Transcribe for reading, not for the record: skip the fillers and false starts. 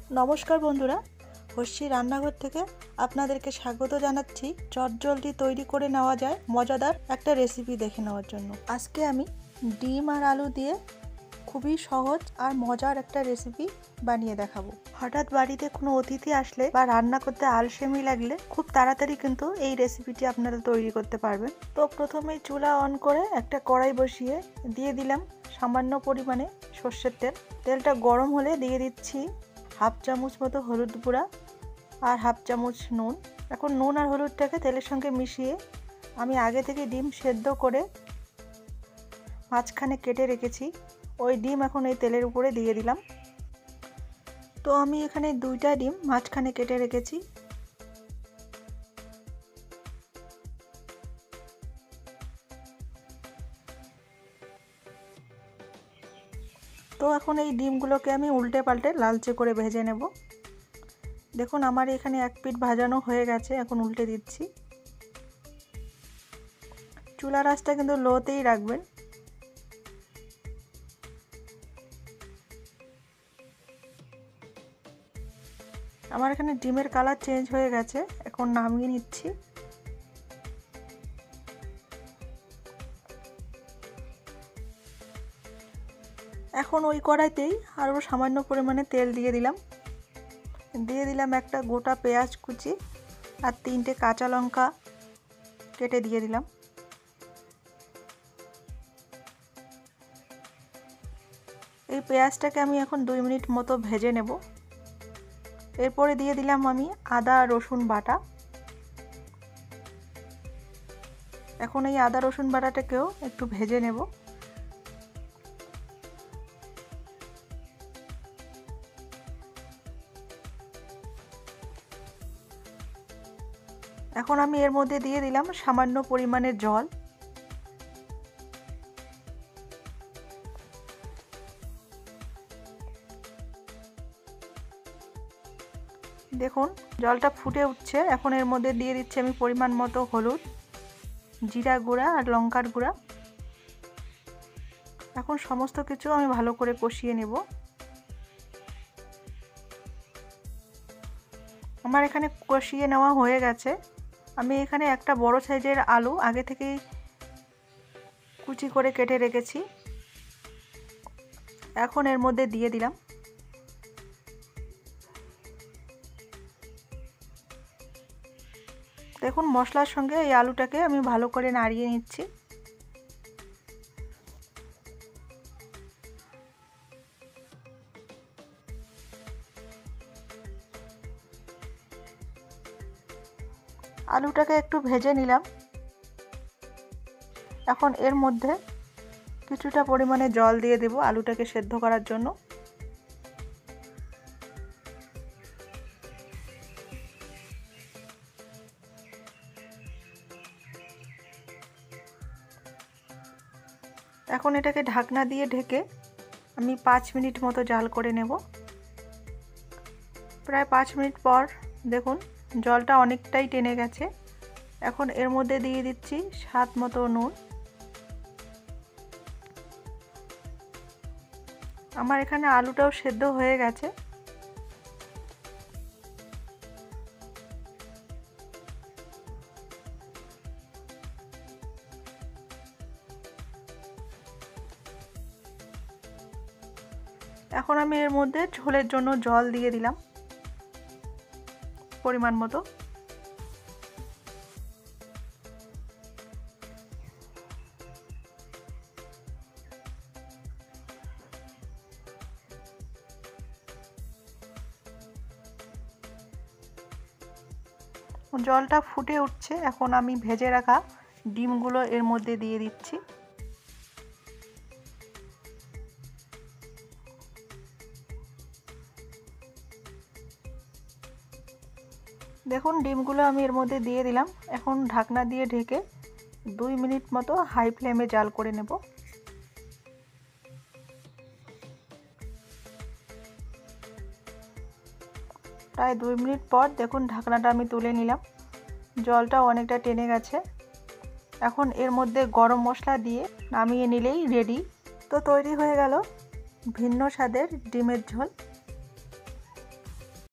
নমস্কার বন্ধুরা, হর্ষি রান্নাঘর থেকে আপনাদেরকে স্বাগত জানাচ্ছি। চটজলদি তৈরি করে নেওয়া যায় মজাদার একটা রেসিপি দেখে নেওয়ার জন্য। আজকে আমি ডিম আর আলু দিয়ে খুবই সহজ আর মজার একটা রেসিপি বানিয়ে দেখাবো। হঠাৎ বাড়িতে কোনো অতিথি আসলে বা রান্না করতে আলসেমি লাগলে খুব তাড়াতাড়ি কিন্তু এই রেসিপিটি আপনারা তৈরি করতে পারবেন। তো প্রথমেই চুলা অন করে একটা কড়াই বসিয়ে দিয়ে দিলাম সামান্য পরিমাণে সর্ষের তেল। তেলটা গরম হলে দিয়ে দিচ্ছি হাফ চামচ মতো হলুদ গুঁড়া আর হাফ চামচ নুন। এখন নুন আর হলুদটাকে তেলের সঙ্গে মিশিয়ে আমি আগে থেকে ডিম সেদ্ধ করে মাঝখানে কেটে রেখেছি, ওই ডিম এখন এই তেলের উপরে দিয়ে দিলাম। তো আমি এখানে 2টা ডিম মাঝখানে কেটে রেখেছি। তো এখন এই ডিমগুলোকে আমি উল্টে পাল্টে লালচে করে ভেজে নেব। দেখুন আমার এখানে এক পিঠ ভাজানো হয়ে গেছে, এখন উল্টে দিচ্ছি। চুলার আঁচটা কিন্তু লোতেই রাখবেন। আমার এখানে ডিমের কালার চেঞ্জ হয়ে গেছে, এখন নামিয়ে নিচ্ছি। এখন ওই কড়াইতেই আরও সামান্য পরিমাণে তেল দিয়ে দিলাম একটা গোটা পেঁয়াজ কুচি আর 3টে কাঁচা লঙ্কা কেটে দিয়ে দিলাম। এই পেঁয়াজটাকে আমি এখন 2 মিনিট মতো ভেজে নেব। এরপরে দিয়ে দিলাম আমি আদা রসুন বাটা। এখন এই আদা রসুন বাটাটাকেও একটু ভেজে নেব। এখন আমি এর মধ্যে দিয়ে দিলাম সামান্য পরিমাণে জল। দেখুন জলটা ফুটে উঠছে, এখন এর মধ্যে দিয়ে দিচ্ছি আমি পরিমাণ মতো হলুদ, জিরা গুঁড়া আর লঙ্কার গুঁড়া। এখন সমস্ত কিছু আমি ভালো করে কষিয়ে নেব। আমার এখানে কষিয়ে নেওয়া হয়ে গেছে। আমি এখানে একটা বড় সাইজের আলু আগে থেকেই কুচি করে কেটে রেখেছি, এখন এর মধ্যে দিয়ে দিলাম। দেখুন মশলার সঙ্গে এই আলুটাকে আমি ভালো করে নাড়িয়ে নিচ্ছি। আলুটাকে একটু ভেজে নিলাম। এখন এর মধ্যে কিছুটা পরিমাণে জল দিয়ে দেব আলুটাকে সেদ্ধ করার জন্য। এখন এটাকে ঢাকনা দিয়ে ঢেকে আমি 5 মিনিট মতো জাল করে নেব। প্রায় 5 মিনিট পর দেখুন জলটা অনেকটাই টেনে গেছে। এখন এর মধ্যে দিয়ে দিচ্ছি স্বাদ মতো নুন। আমার এখানে আলুটাও সেদ্ধ হয়ে গেছে। এখন আমি এর মধ্যে ঝোলের জন্য জল দিয়ে দিলাম পরিমাণ মতো। জলটা ফুটে উঠছে, এখন আমি ভেজে রাখা ডিমগুলো এর মধ্যে দিয়ে দিচ্ছি। দেখুন ডিমগুলো আমি এর মধ্যে দিয়ে দিলাম। এখন ঢাকনা দিয়ে ঢেকে 2 মিনিট মতো হাই ফ্লেমে জাল করে নেব। প্রায় 2 মিনিট পর দেখুন ঢাকনাটা আমি তুলে নিলাম। জলটা অনেকটা টেনে গেছে। এখন এর মধ্যে গরম মশলা দিয়ে নামিয়ে নিলেই রেডি। তো তৈরি হয়ে গেল ভিন্ন স্বাদের ডিমের ঝোল।